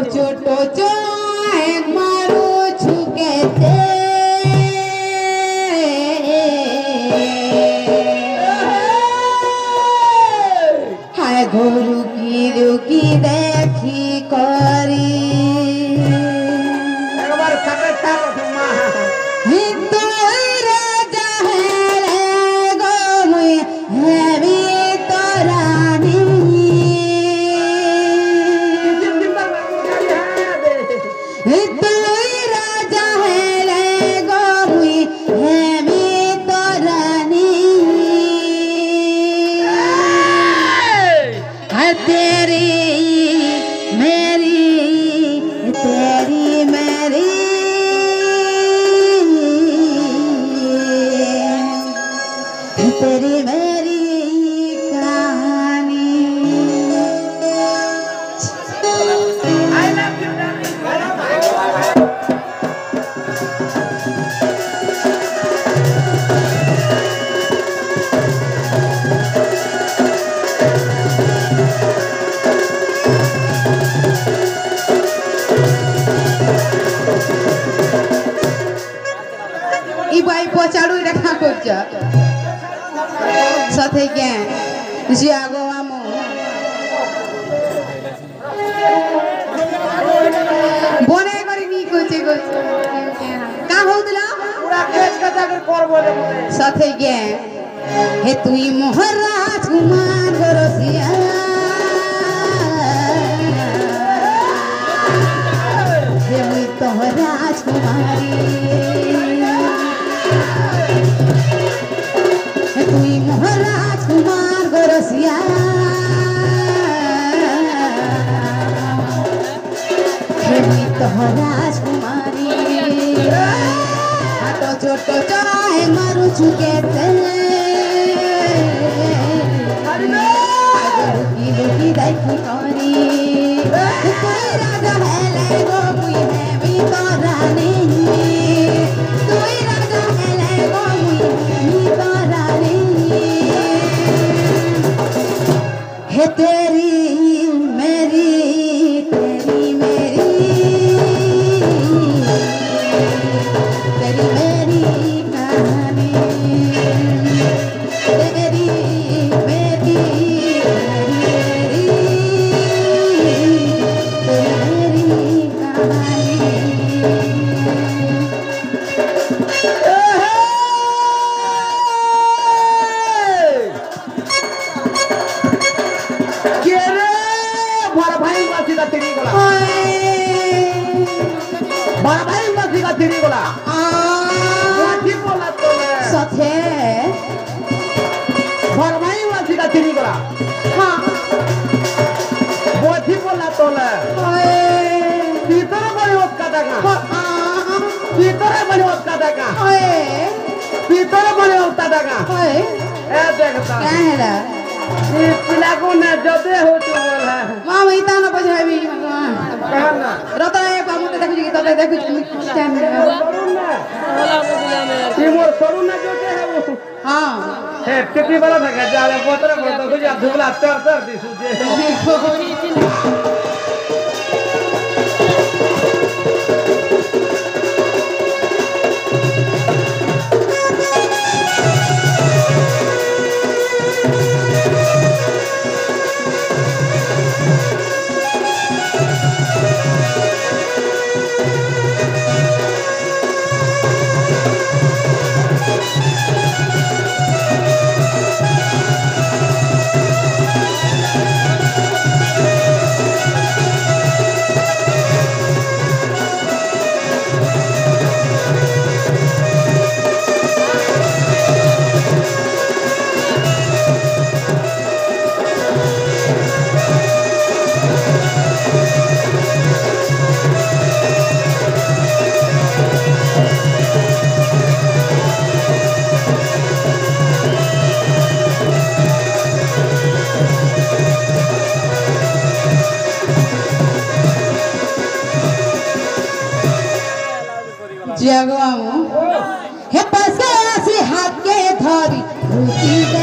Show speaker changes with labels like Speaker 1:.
Speaker 1: छोटो चो एक मारू छुकेते हाय गोरु की देखी करी
Speaker 2: एक बार सके था तुमा
Speaker 1: हिंदू राजा है रे गोमुई है भी तो रानी हिंदू राजा है रे गोमुई है भी तो रानी है तेरी मेरी तेरी मेरी तेरी मेरी कहानी
Speaker 2: आई लव यू
Speaker 1: ई भाई पछाड़ू रखा खोज साथे के जी आगो आमो बने करी नी कोचे का होदला
Speaker 2: पूरा केस का जाकर कर बोले मुझे
Speaker 1: साथे के हे तुई मोहरा कुमार गरसिया हे मुई तोहरा कुमारी तुई महाराज कुमार गोरसिया तुई तो राजकुमारी हाथों छोटो चाहे मारू चुके थे लुकी देखी करी कोई राजा है ले गो मुई है भी तो रानी कोई राजा है ले गो मुई है भी तो रानी है तेरी मेरी तेरी मेरी तेरी मेरी कहानी तेरी मेरी तेरी मेरी कहानी साथे
Speaker 2: भरमाई वासी का तिरी गला
Speaker 1: हाँ
Speaker 2: बोधी बोला तोले भीतर बड़ी उसका देगा भीतर बड़ी उसका देगा भीतर बड़ी उसका देगा ए देखता
Speaker 1: क्या है ला
Speaker 2: ये पिला को न जदे हो तो बोला
Speaker 1: माँ वही ताना पहुँचाए भी भगवान
Speaker 2: कहना
Speaker 1: रोता है काम होते देखो जी तो देखो टाइम
Speaker 2: करुण ना ये मोर करुण ना जो है वो
Speaker 1: हाँ
Speaker 2: है टिटी वाला था जाले पोतरे पोतरे कुछ आप धुला तर दी सुजे
Speaker 1: जगवामो हे पसे आसी हाथ के धरी रुचि